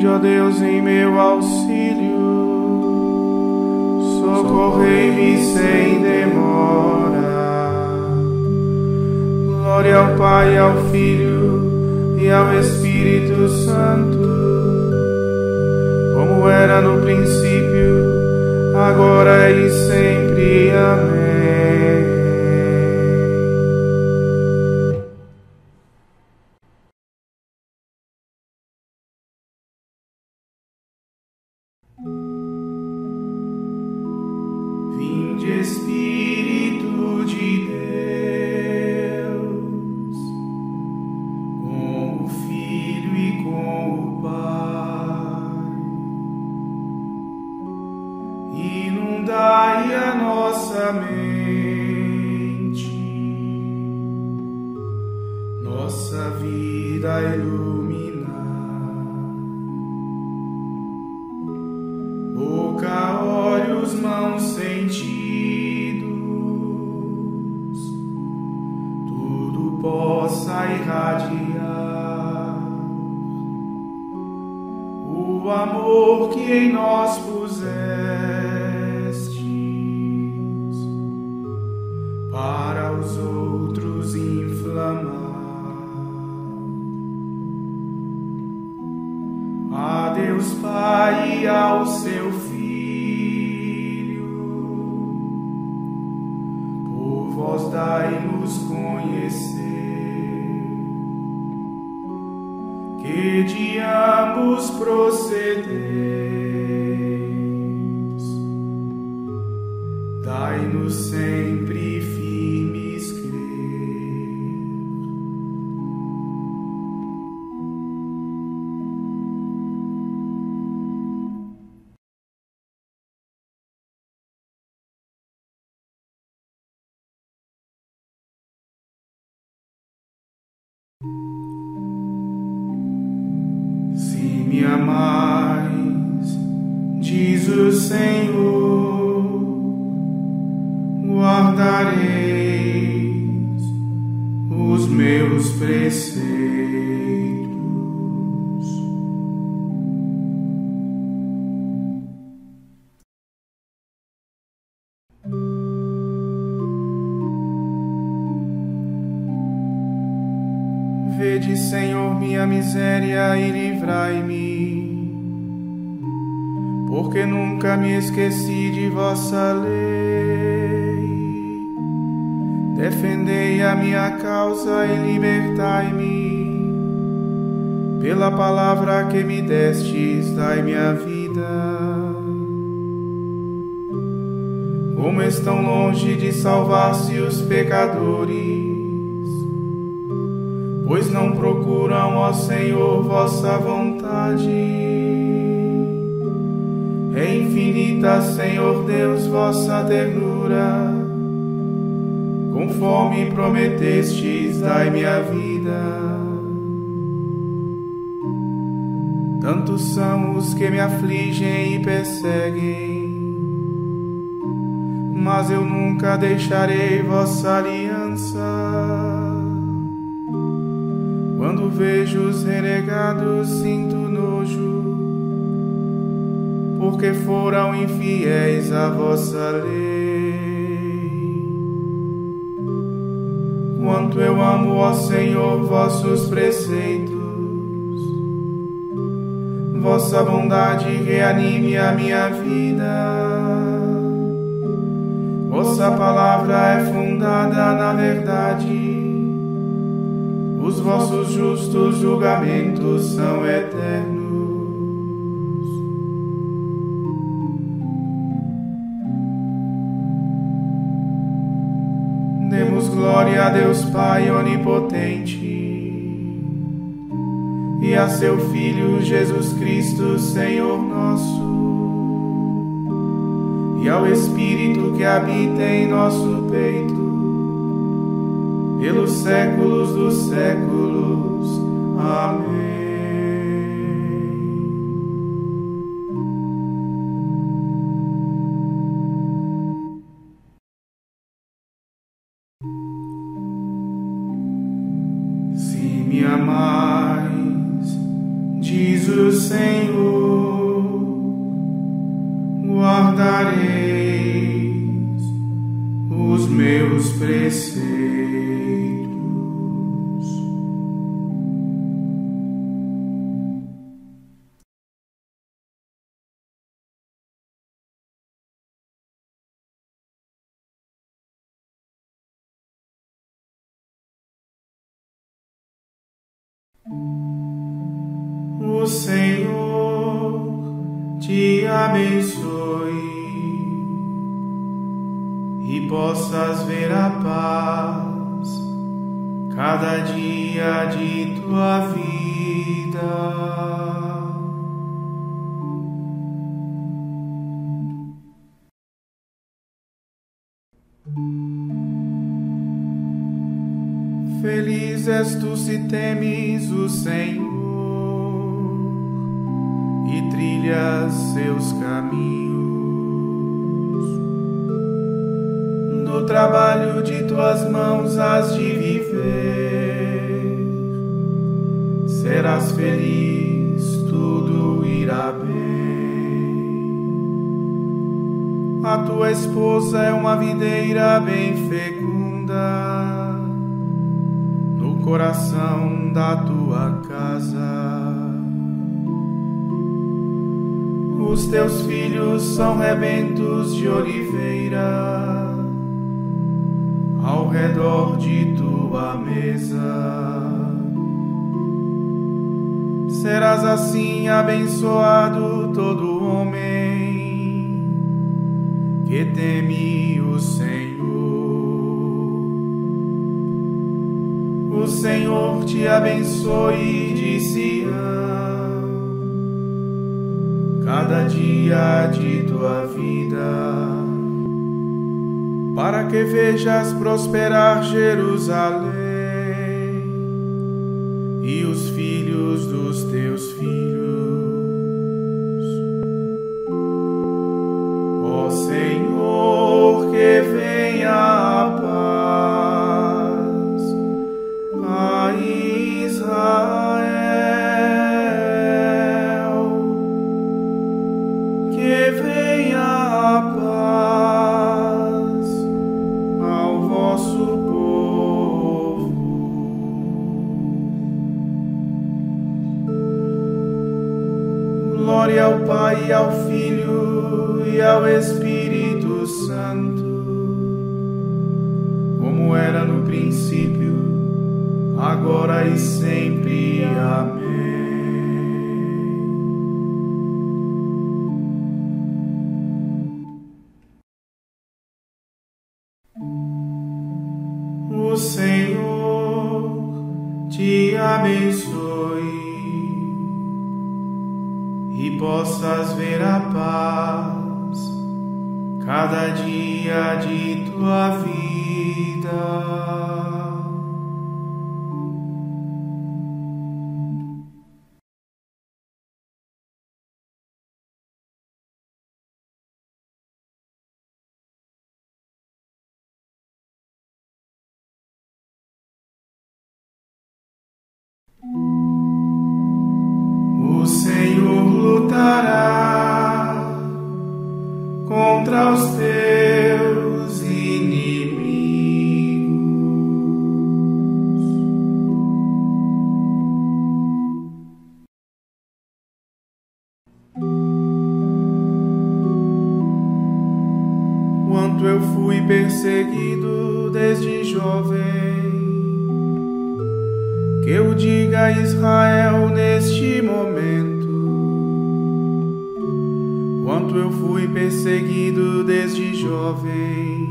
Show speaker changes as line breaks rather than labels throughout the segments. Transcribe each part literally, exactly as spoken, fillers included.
Vinde, ó Deus, em meu auxílio, socorrei-me sem demora. Glória ao Pai, ao Filho e ao Espírito Santo, como era no princípio, agora e sempre. Amém. Vinde, Espírito de Deus, com o Filho e com o Pai, inundai a nossa mente, nossa vida iluminar. Boca, olhos, mãos, sentidos, tudo possa irradiar o amor que em nós pusestes, para os outros inflamar. A Deus Pai e ao seu Filho, por vós dai-nos conhecer que de ambos procedeis. Dai-nos sempre firmes crer. Se me amais, diz o Senhor, guardareis os meus preceitos. Vede, Senhor, minha miséria e livrai-me, porque nunca me esqueci de vossa lei. Defendei a minha causa e libertai-me, pela palavra que me destes, dai minha vida. Como estão longe de salvar-se os pecadores, pois não procuram, ó Senhor, vossa vontade. É infinita, Senhor Deus, vossa ternura, conforme prometestes, dai-me a vida. Tantos são os que me afligem e perseguem, mas eu nunca deixarei vossa aliança. Quando vejo os renegados, sinto nojo, porque foram infiéis à vossa lei. Quanto eu amo, ó Senhor, vossos preceitos, vossa bondade reanime a minha vida. Vossa palavra é fundada na verdade, os vossos justos julgamentos são eternos. Demos glória a Deus Pai onipotente e a seu Filho Jesus Cristo, Senhor nosso, e ao Espírito que habita em nosso peito, pelos séculos dos séculos. Amém. Se me amais, diz o Senhor, guardareis os meus preceitos. O Senhor te abençoe e possas ver a paz cada dia de tua vida. Feliz és tu se temes o Senhor e trilhas seus caminhos. No trabalho de tuas mãos has de viver. Serás feliz, tudo irá bem. A tua esposa é uma videira bem fecunda no coração da tua casa. Os teus filhos são rebentos de oliveira ao redor de tua mesa. Serás assim abençoado todo homem que teme o Senhor. O Senhor te abençoe de Sião cada dia de tua vida, para que vejas prosperar Jerusalém e os filhos dos teus filhos. Ó Senhor, que venha a paz a Israel. Que venha a paz ao vosso povo. Glória ao Pai, ao Filho e ao Espírito Santo, como era no princípio, agora e sempre. Amém. O Senhor te abençoe e possas ver a paz cada dia de tua vida. O Senhor lutará contra os teus inimigos. Quanto eu fui perseguido desde jovem, que eu diga a Israel neste momento. Quanto eu fui perseguido desde jovem,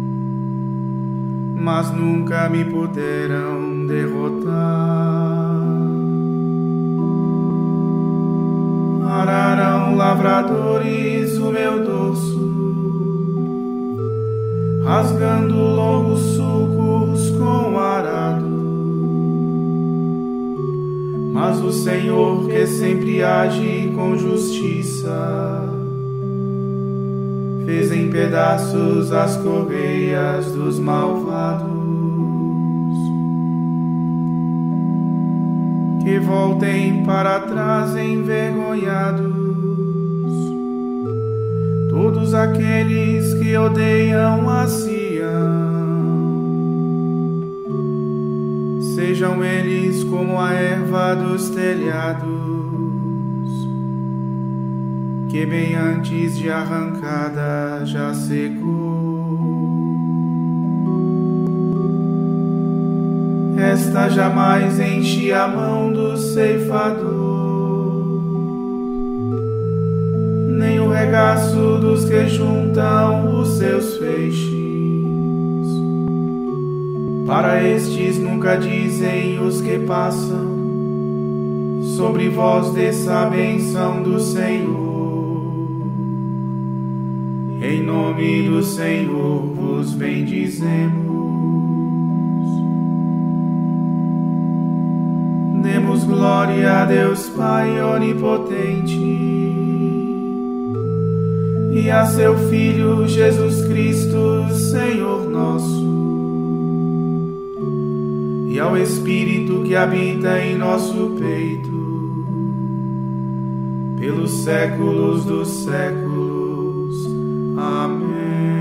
mas nunca me puderam derrotar. Ararão lavradores o meu dorso, rasgando longos sulcos com arado. Mas o Senhor, que sempre age com justiça, fez em pedaços as correias dos malvados. que voltem para trás envergonhados todos aqueles que odeiam a Sião. Sejam eles como a erva dos telhados, que bem antes de arrancada já secou. Esta jamais enche a mão do ceifador, nem o regaço dos que juntam os seus feixes. Para estes nunca dizem os que passam, sobre vós desça a bênção do Senhor. Em nome do Senhor vos bendizemos. Demos glória a Deus Pai onipotente e a seu Filho Jesus Cristo, Senhor nosso, e ao Espírito que habita em nosso peito, pelos séculos dos séculos. Amém.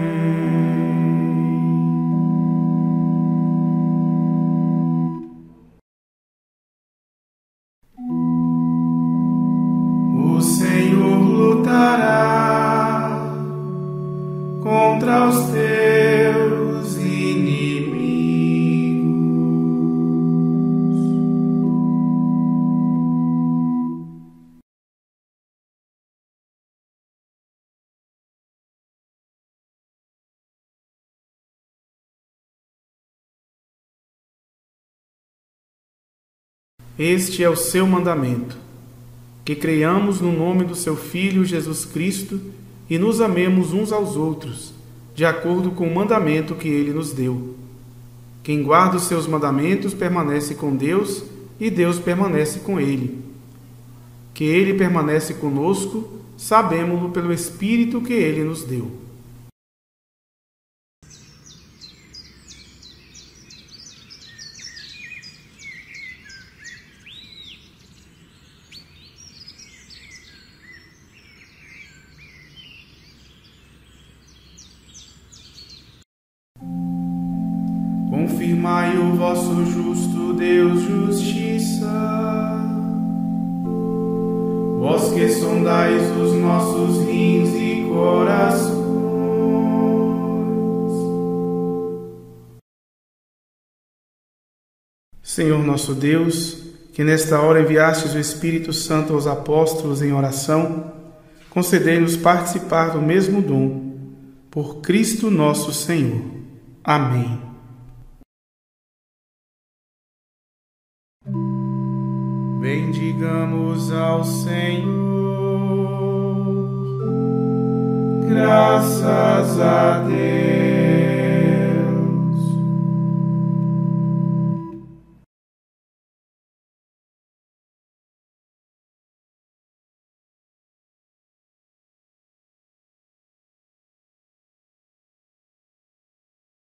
O Senhor lutará contra os teus inimigos.
Este é o seu mandamento, que creiamos no nome do seu Filho Jesus Cristo e nos amemos uns aos outros, de acordo com o mandamento que ele nos deu. Quem guarda os seus mandamentos permanece com Deus e Deus permanece com ele. Que ele permanece conosco, sabemo-lo pelo Espírito que ele nos deu.
Confirmai o vosso justo Deus justiça, vós que sondais os nossos rins e corações.
Senhor nosso Deus, que nesta hora enviastes o Espírito Santo aos apóstolos em oração, concedei-nos participar do mesmo dom, por Cristo nosso Senhor. Amém.
Bendigamos ao Senhor, graças a Deus.